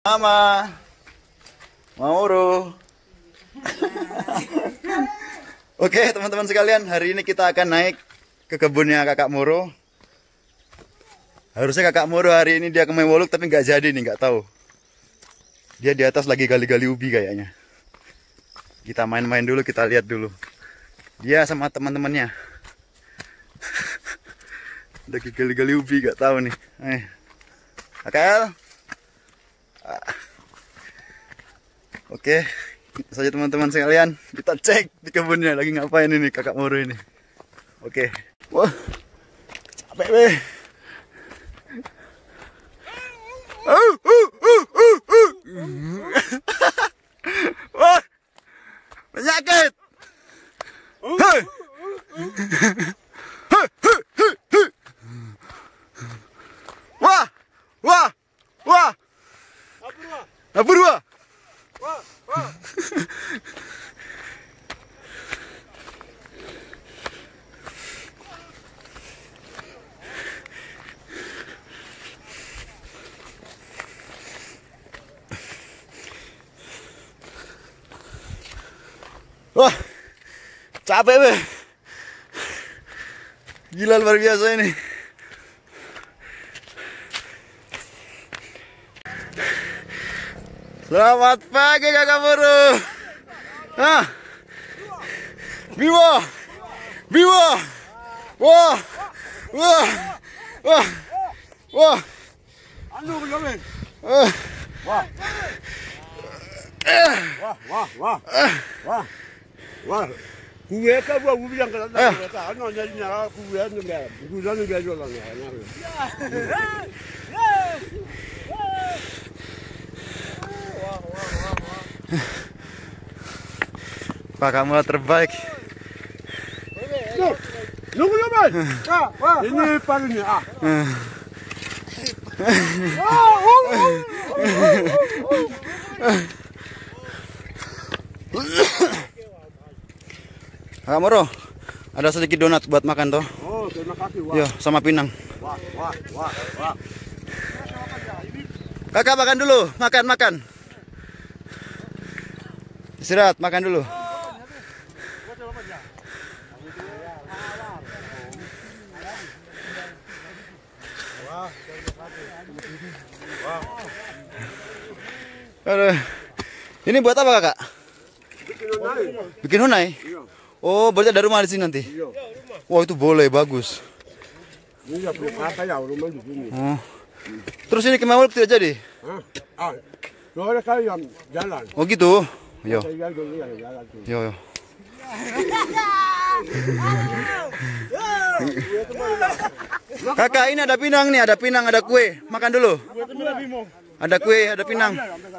Mama, Mauro. Oke, teman-teman sekalian, hari ini kita akan naik ke kebunnya Kakak Moro. Harusnya Kakak Moro hari ini dia ke Mewoluk, tapi nggak jadi nih, nggak tahu. Dia di atas lagi gali-gali ubi kayaknya. Kita main-main dulu, kita lihat dulu. Dia sama teman-temannya. Lagi gali-gali ubi, nggak tahu nih. Kakak. Oke, kita saja teman-teman sekalian, kita cek di kebunnya lagi ngapain ini Kakak Moro ini. Oke. Wah, capek weh. Wah, penyakit. Wah, wah, wah. Abur wah. Wah, capek be. Gila luar biasa ini. Selamat pagi Kakak Moro. Biwa, biwa, wah, wah, wah, wah. Anu belum? Wah, wah, wah, wah, wah, wah. Gue kan gua bilang kalau tak, anu jadi nyala gue anu enggak, gue anu enggak jualan ya. Kakak Moro terbaik. Nunggu ya, Mas. Wah, ini paling ya. Kakak Moro, ada sedikit donat buat makan toh. Oh, terima kasih. Wah. Yo, sama pinang. Wah, wah, wah, wah. Kakak makan dulu, makan. Istirahat, makan dulu. Aduh. Ini buat apa Kakak? Bikin hunai. Oh, berarti ada rumah di sini nanti. Wah, itu boleh, bagus. Ini ya rumah di sini. Oh. Terus ini ke Mewoluk tidak jadi? Soalnya kalian jalan. Oh gitu. Yo. Yo. Kakak, ini ada pinang nih, ada pinang, ada kue. Makan dulu. Ada kue, ada pinang.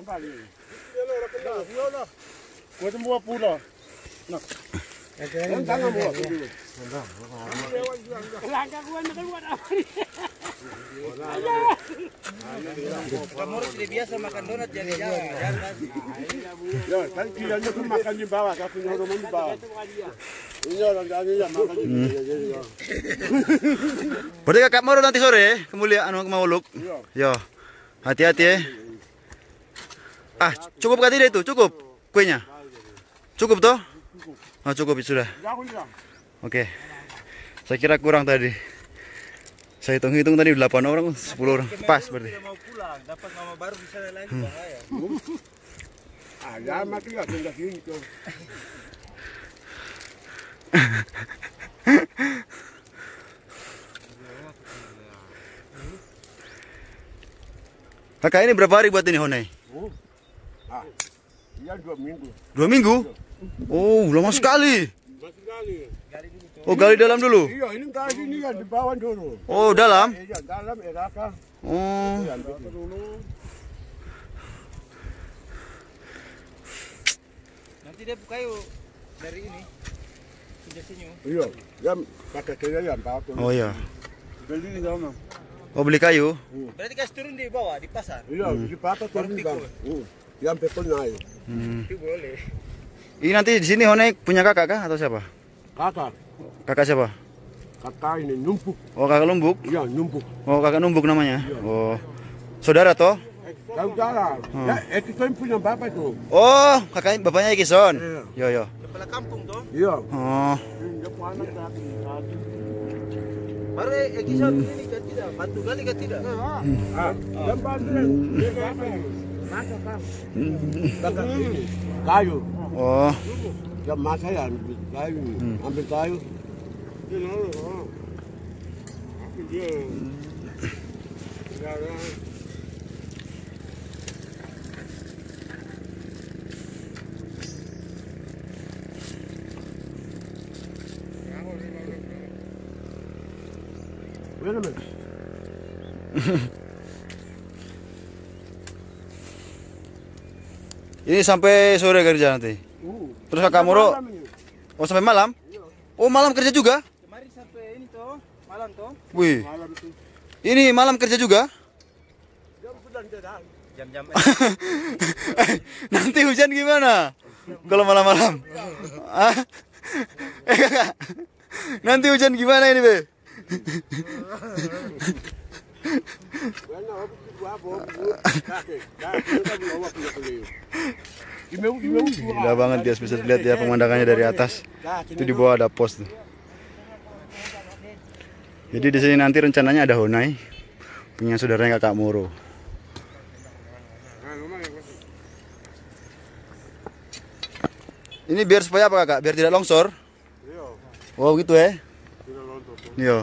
Kamu harus tidak biasa makan donat jadi jangan. Ya, kan kiranya tuh makan di bawah, tapi rumah di bawah. Ini orang ya makan di bawah. Berarti Kakak Moro nanti sore kemuliaan ke Mewoluk. Yo. Hati-hati ya. Cukup gak tidak itu? Cukup kuenya? Cukup toh? Oh, cukup sudah. Oke. Saya kira kurang tadi. Saya hitung-hitung tadi 8 orang, 10 orang. Pas berarti. Mau pulang, dapat mama baru di sana lagi bahaya. Ada mati enggak tinggal sini tuh. Kakak ini berapa hari buat ini honai? Iya 2 minggu. 2 minggu? Oh, lama sekali. Sekali. Oh, gali dalam dulu. Iya, ini kali sini kan di bawah dulu. Oh, dalam? Iya, dalam eraka. Oh. Nanti dia kayu dari ini. Pinjasinya. Iya, ya pakai kira ya Pak. Oh iya. Beli di sana. Oh, beli kayu? Berarti kasih turun di bawah di pasar. Iya, di pasar turun di bawah. Yang pepel naik. Itu boleh. Ini nanti di sini honai punya kakak kah atau siapa? Kakak. Kakak siapa? Kakak ini numpuk. Oh, kakak Lumbuk? Iya, numpuk. Oh, kakak Numbuk namanya? Oh. Saudara toh? Saudara. Ya, itu kan punya bapak tuh. Oh, kakaknya bapaknya Ikison. Yo yo. Kepala kampung tuh. Iya. Oh. Dia punya anak lagi. Baru Ekison ini kan tidak, batu kali kan tidak. Dan bantuan. Dia bapak. Kakak ini. Kayu. Oh. Ya masa ya ambil kayu. Ambil kayu. Wait a minute. Ini sampai sore kerja nanti. Terus kakak Moro, oh sampai malam? Oh malam kerja juga? Kemarin sampai ini tuh, malam tuh. Wih, ini malam kerja juga? Jam-jam. Nanti hujan gimana? Kalau malam-malam? Ah? Kakak, nanti hujan gimana ini, Be? Gila banget guys, bisa dilihat ya pemandangannya dari atas. Itu di bawah ada pos tuh. Jadi di sini nanti rencananya ada Honai punya saudaranya kakak Moro. Ini biar supaya apa kakak? Biar tidak longsor? Oh gitu ya? Iya.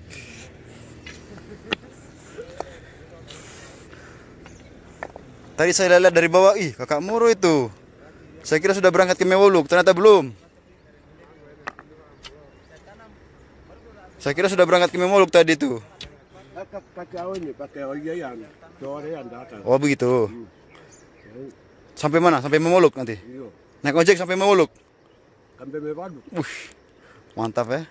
Tadi saya lihat dari bawah, ih kakak Moro itu. Saya kira sudah berangkat ke Mewoluk, ternyata belum. Saya kira sudah berangkat ke Mewoluk tadi tuh. Oh begitu. Sampai mana? Sampai Mewoluk nanti? Naik ojek sampai Mewoluk? Sampai Mewoluk. Mantap ya.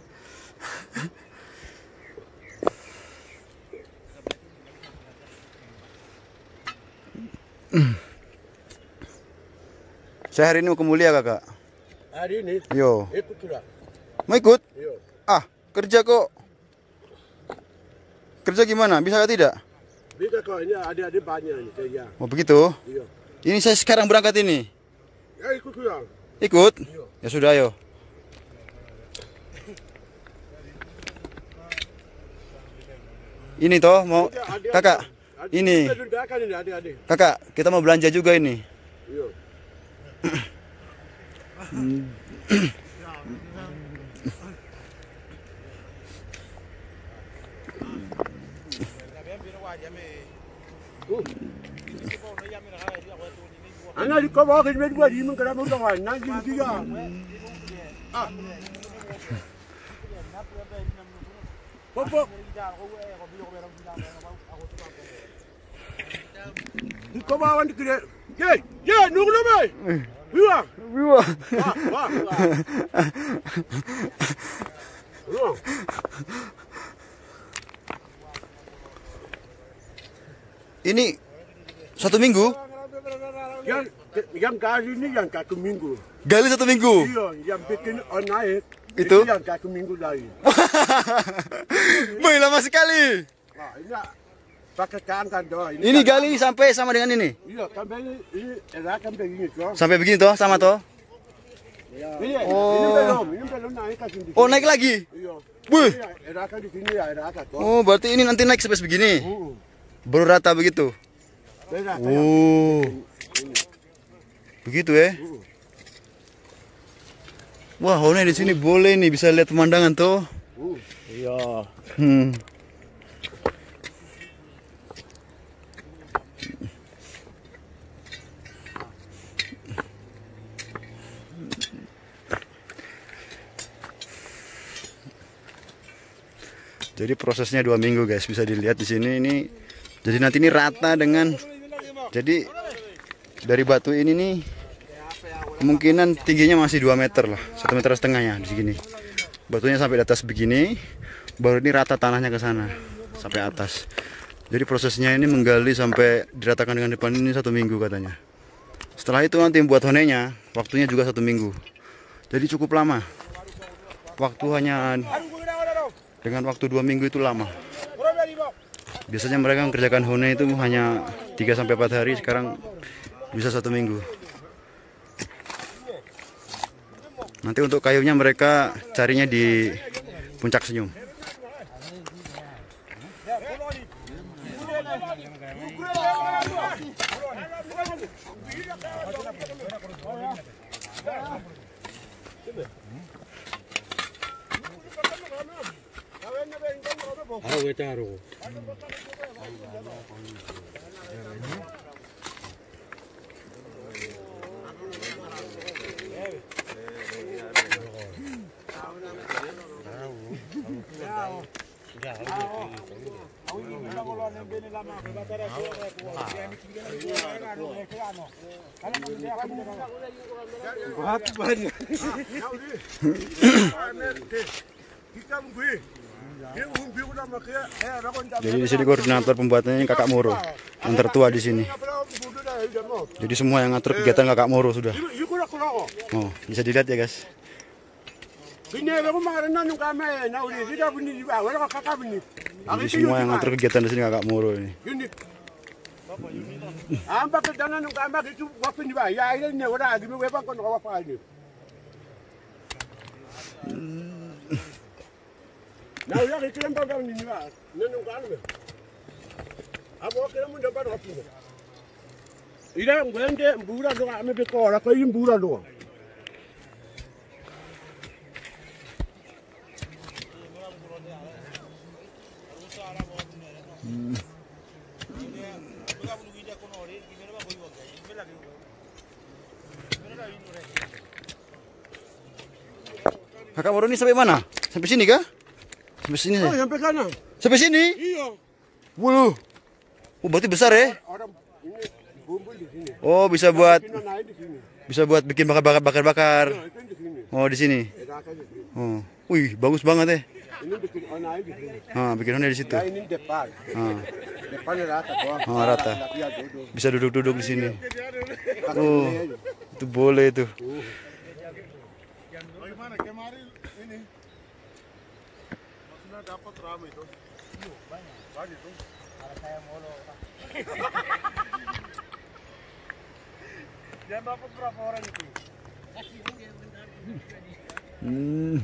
Saya hari ini mau ke Mulia kakak. Hari ini? Yo. Ikut sudah. Mau ikut? Iya. Ah, kerja kok. Kerja gimana? Bisa atau tidak? Bisa kok, ini adik-adik banyak ini kerja. Oh begitu? Iya. Ini saya sekarang berangkat ini. Ya ikut sudah. Ikut? Iya. Ya sudah ayo. Ini toh mau kakak. Ini. Kakak, kita mau belanja juga ini. Iya. Anak di kau bawa kerja dua di mana kerana orang lain nanti dia. Pokok. Di kau bawa ni kerja. Ye, nunggu lama. Biwa. Biwa. Wah. Ini 1 minggu? Yang kali ini yang 1 minggu. Gali 1 minggu? Iya, yang bikin naik. Itu yang 1 minggu lagi. Boy, lama sekali. Nah, ini pakai tangan doh. Ini gali sampai sama dengan ini? Iya, sampai ini erakan begini toh. Sampai begini toh, sama toh? Ini belum naik ke sini. Oh, naik lagi? Iya. Wih. Erakan di sini ya, erakan toh. Oh, berarti ini nanti naik sampai begini? Baru rata begitu? Oh. Begitu ya? Wah, Honai di sini boleh nih, bisa lihat pemandangan tuh. Iya. Jadi prosesnya 2 minggu guys, bisa dilihat di sini ini. Jadi nanti ini rata dengan, jadi dari batu ini nih kemungkinan tingginya masih 2 meter lah, 1,5 meter ya di sini. Batunya sampai di atas begini, baru ini rata tanahnya ke sana sampai atas. Jadi prosesnya ini menggali sampai diratakan dengan depan ini 1 minggu katanya. Setelah itu nanti buat honenya, waktunya juga 1 minggu. Jadi cukup lama. Waktu hanya dengan waktu 2 minggu itu lama. Biasanya mereka mengerjakan honai itu hanya 3-4 hari, sekarang bisa 1 minggu. Nanti untuk kayunya mereka carinya di Puncak Senyum. Jadi di sini koordinator pembuatannya Kakak Moro, yang tertua di sini. Jadi semua yang ngatur kegiatan Kakak Moro sudah. Oh, bisa dilihat ya guys. Jadi semua yang ngatur kegiatan di sini Kakak Moro ini. Kakak Moro ini sampai mana? Sampai sini kah? Sampai sini. Oh, sampai sana. Sampai sini? Iya. Wuh. Oh, berarti besar ya? Orang ini bumbu di sini. Oh, bisa buat Kita naik di sini. bikin bakar-bakar. Nah, itu di sini. Oh, di sini. Edakan di sini. Oh. Wih, bagus banget ya. Ini bikin naik di sini. Ah, bikin honnya di situ. Nah, ini depan. Ah, Depannya rata doang. oh, rata. Dia duduk. Bisa duduk-duduk di sini. Pakai Oh, ini aja. itu boleh tuh. Bagaimana kemarin ini? Maksudnya dapat ramai itu. Banyak. Banyak tuh. Kalau saya molo. Dia dapat berapa orang itu? Hmm.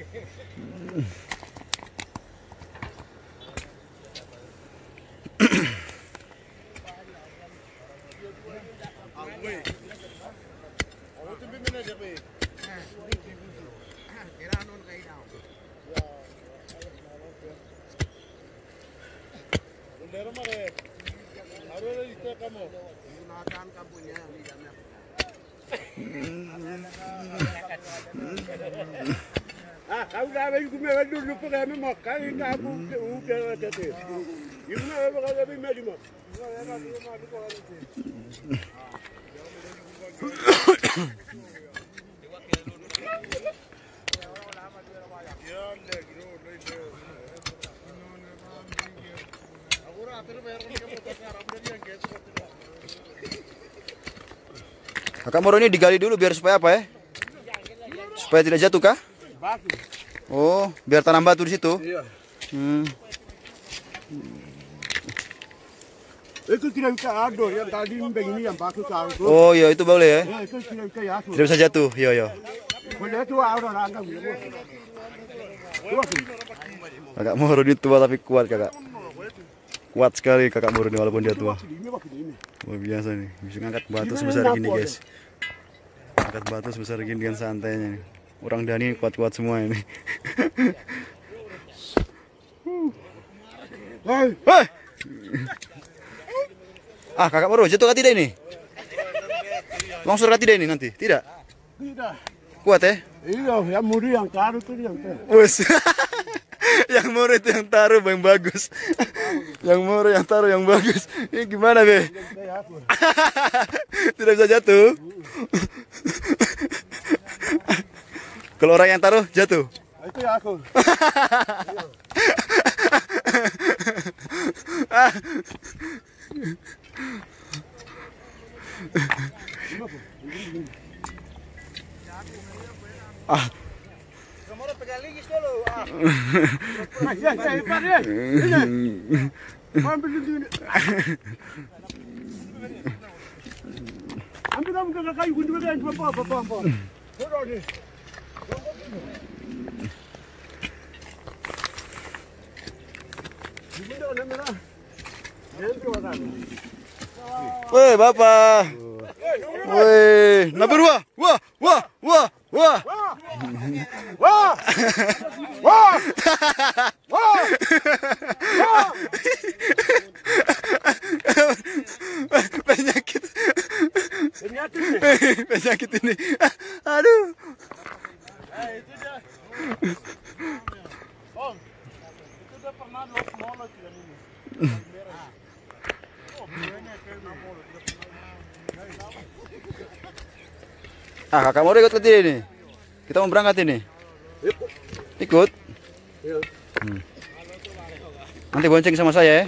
Kau dah bagi kumai dulu pakai memang kali ni aku udah kata. Ibu nak apa kata bagi macam mana? Kakak Moro ini digali dulu biar supaya apa ya? Supaya tidak jatuh kah? Batu. Oh, biar tanam batu di situ. Iya. Hmm. Itu tidak bisa ada yang tadi begini yang batu taruh. Oh, iya itu boleh ya. Ya itu tidak bisa ya. Tidak bisa jatuh. Iya, iya. Boleh tu orang langgar. Kakak Moro ini tua tapi kuat, Kakak. Kuat sekali Kakak Moro ini walaupun dia tua. Luar biasa nih. Bisa ngangkat batu sebesar gini, guys. Angkat batu sebesar gini dengan santainya. Orang Dani kuat-kuat semua ini. Hei. Hei. Ah, Kakak Moro jatuh kah tidak ini? Longsor kah tidak ini nanti? Tidak? Tidak. Kuat ya? Iya, yang muri yang taruh tu yang taruh. Wes. Yang Moro itu yang taruh yang bagus. Yang Moro yang taruh yang bagus. Ini gimana, Be? Tidak bisa jatuh. Kalau orang yang taruh jatuh. Itu ya aku. Ah. Kamu pegang lagi dulu. Ya, saya pakai. Ini. Ambil ini. Ambil kamu ke kayu gundu kan apa. Dorong ni. Gundu nak merah. Nanti orang. Woi, Bapak. Woi, nabur wah. Wah. Wah! Wah! Wah! Penyakit. Penyakit ni. Penyakit ini. Aduh. Itu dia. Om, itu dia pernah molo tidak ini. Ah, kakak mau ikut ke sini nih. Kita mau berangkat ini. Ikut. Ya. Nanti bonceng sama saya ya.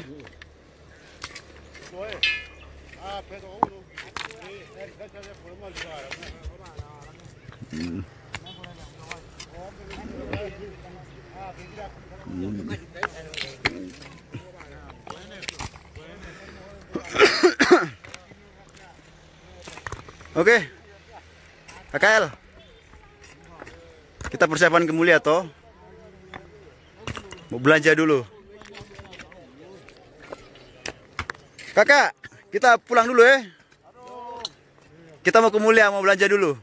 Oke. KKL. Kita persiapan ke Mulia toh. Mau belanja dulu. Kakak, kita pulang dulu ya. Kita mau ke Mulia, mau belanja dulu.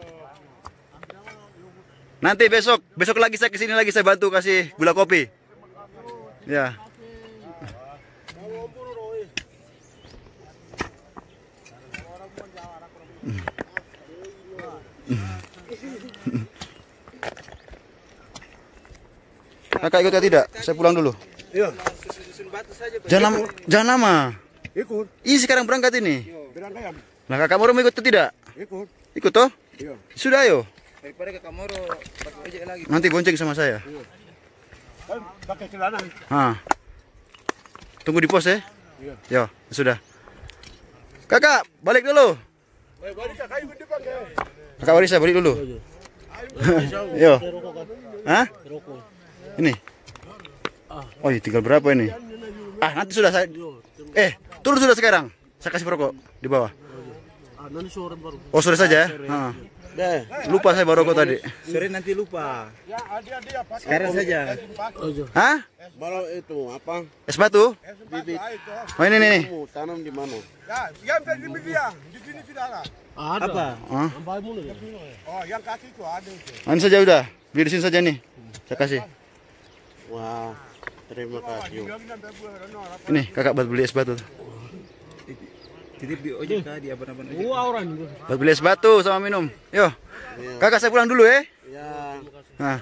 Nanti besok lagi saya kesini lagi, saya bantu kasih gula kopi. Ya. Kakak ikut atau tidak? Saya pulang dulu. Ya. Jangan lama. Ikut. Ih, sekarang berangkat ini. Berangkat. Nah, kakak mau ikut atau tidak? Ikut. Ikut toh? Iya. Sudah ayo. Daripada ke Kamoro, ojek lagi. Nanti bonceng sama saya. Kan pakai celana. Tunggu di pos ya. Iya. Ya, sudah. Kakak, balik dulu. Balik ke kayu gundu pakai. Kakak Warisa balik dulu. Yo. Hah? Ini. Oh, iya, tinggal berapa ini? Nanti sudah saya. Turun sudah sekarang. Saya kasih rokok di bawah. Nanti sore baru. Oh, sore saja ya? Lupa saya bawa rokok tadi. Sore nanti lupa. Ya, dia pakai. Sekarang saja. Hah? Baru itu apa? Es batu? Bibit. Oh, ini nih. Kamu tanam di mana? Ya, yang tadi dia. Di sini sudah ada. Apa? Oh, yang kaki itu ada itu. Ini saja udah. Beli di sini saja nih. Saya kasih. Wah, terima kasih. Ini kakak buat beli es batu. Titip di ojek di abang-abang ojek. Buat beli es batu sama minum. Yo. Kakak saya pulang dulu ya. Ya. Nah.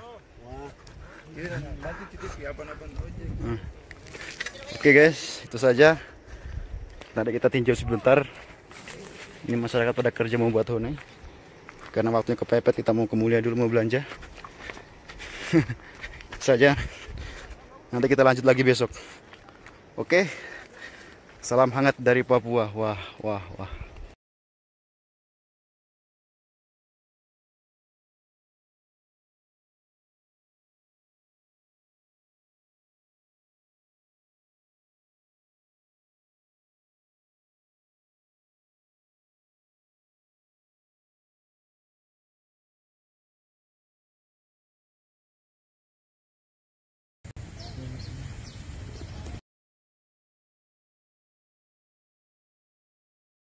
Nanti titip di abang-abang ojek. Oke guys, itu saja. Nanti kita tinjau sebentar. Ini masyarakat pada kerja membuat hone. Karena waktunya kepepet, kita mau ke Mulia dulu, mau belanja. Saja. Nanti kita lanjut lagi besok. Oke. Salam hangat dari Papua. Wah.